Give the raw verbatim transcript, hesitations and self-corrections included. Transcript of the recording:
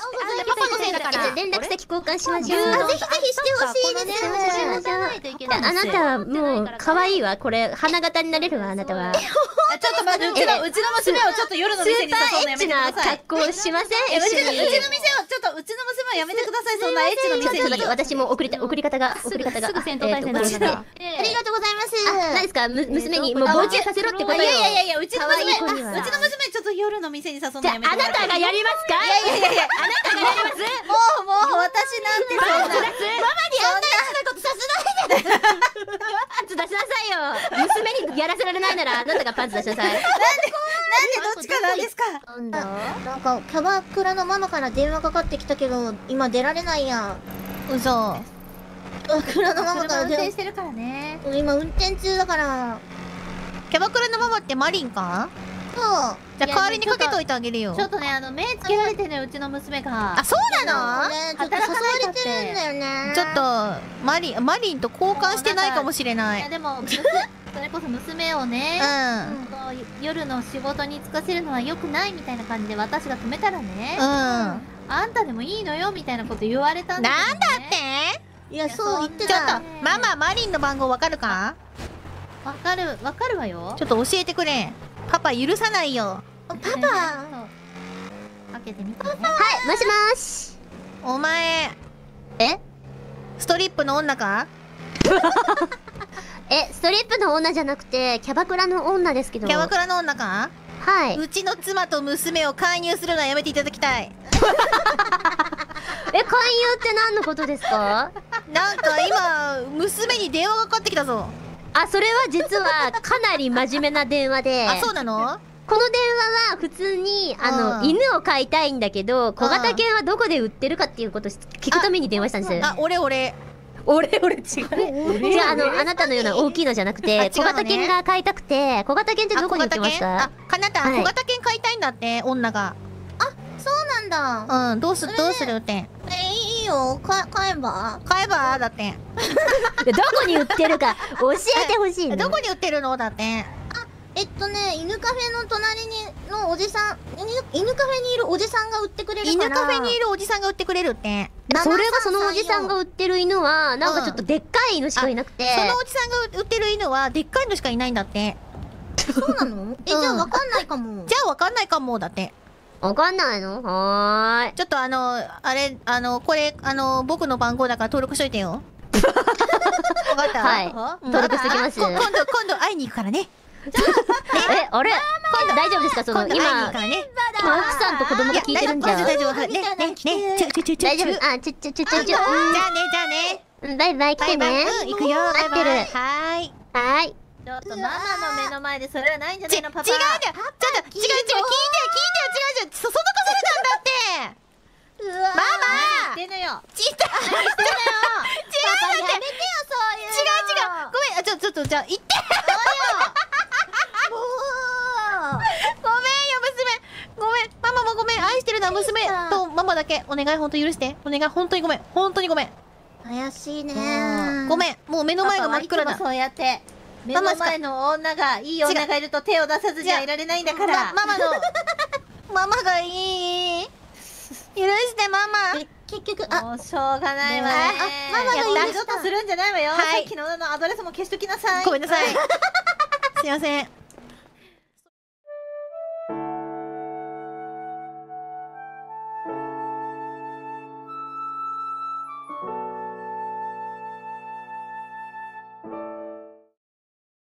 パパのせいだから。 連絡先交換しましょう。 ぜひぜひしてほしいです。 あなたはもう可愛いわ。これ花形になれるわ、あなたは。 ちょっと待って、うちのうちの娘をちょっと夜の店に誘うのやめてください。 スーパーエッチな格好しません。 うちのうちの店をちょっとうちの娘をやめてください。そんなエッチの店に。 私も送りた送り方が送り方が。 すぐ戦闘態勢になるんだ。 ありがとうございます。 何ですか、娘にもう傍受させろってことよ。 いやいやいや、うちの娘、うちの娘娘ちょっと夜の店に誘うのやめてください。 あなたがやりますか。 いやいやいや、あなたがやります。もうもう私なんてそんな。ママにあんなやつなことさせないで。 パンツ出しなさいよ。娘にやらせられないならあなたがパンツ出しなさい。 なんでなんでどっちかなんですか。 なんだなんかキャバクラのママから電話かかってきたけど今出られないや。 嘘。 キャバクラのママから車運転し電てるからね。 話今運転中だから。 キャバクラのママってマリンか。 そうじゃあ代わりにかけといてあげるよ。 ちょっとね、あの目つけられてね、うちの娘が。 あ、そうなの。 ねちょっと誘われてるんだよね。 ちょっとマリンマリンと交換してないかもしれないい。 やでも娘それこそ娘をね、 うんこう夜の仕事に就かせるのは良くないみたいな感じで私が止めたらね、 うん。なんあんたでもいいのよみたいなこと言われたんだだけどね。 っていやそう言ってちょっとた。 マママリンの番号わかるか。 わかるわかるわよ。 ちょっと教えてくれ。パパ許さないよ。 パパそう開けてみてね。 はい、もしもーし。 お前えストリップの女か。 え、ストリップの女じゃなくてキャバクラの女ですけど。 キャバクラの女か。 はい。 うちの妻と娘を介入するのはやめていただきたい。 え、勧誘って何のことですか。 なんか今娘に電話がかかってきたぞ。 あ、それは実はかなり真面目な電話で。 あ、そうなの。 この電話は普通にあの、 うん犬を飼いたいんだけど小型犬はどこで売ってるかっていうことを聞くために電話したんですよ。 あ、俺俺俺俺違う。じゃああのあなたのような大きいのじゃなくあ違うねて小型犬が飼いたくて。小型犬ってどこに売ってますあ、 か。 かなた、 はい小型犬飼いたいんだって女が。 そうなんだ。 うん、どうすどうするってえいいよか買えば。 買えばだってでどこに売ってるか教えてほしいの。 どこに売ってるのだって。 えっとね犬カフェの隣にのおじさん犬犬カフェにいるおじさんが売ってくれるから。 犬カフェにいるおじさんが売ってくれるって。 それがそのおじさんが売ってる犬はなんかちょっとでっかい犬しかいなくて。 そのおじさんが売ってる犬はでっかいのしかいないんだって。 そうなの。えじゃあわかんないかも。 じゃあわかんないかもだって。 わかんないの。はーい。 ちょっとあのあれあのこれあの僕の番号だから登録しといてよ。わかった。 はいうん登録しときますこ今度今度会いに行くからね。 え、あれ大丈夫ですか。その今度会いに行今くからね。 今奥さんと子供が聞いてるんじゃん。 大丈夫大丈夫。ねねねちょちょちょちょ大丈夫。あ、ちょちょちょちょちょ。 じゃあねじゃあね。 うんバイバイ来てね。 うん行くよ。 待ってる。 はーい。 はーい。 ちょっとママの目の前でそれはないんじゃないのパパ。 違うじゃん。ちょっと違う違う聞いてよ聞いてよ違う違うそそのこされたんだって。 うわママ言ってんのよ。 ちった違うだって。 やめてよそういう違う違うごめんあちょちょっとじゃあ行ってもごめんよ娘ごめんママもごめん愛してるのは娘とママだけお願いほんと許してお願い本当にごめん本当にごめんう怪しいねごめんもう目の前が真っ暗だパパはいつもそうやって目の前の女がいい女がいると手を出さずにはいられないんだから。 まママのママがいい許してママえ結局あもうしょうがないわね。 あママがいいや二度とするんじゃないわよ。 はいさっきの女のアドレスも消しときなさい。 ごめんなさいすいません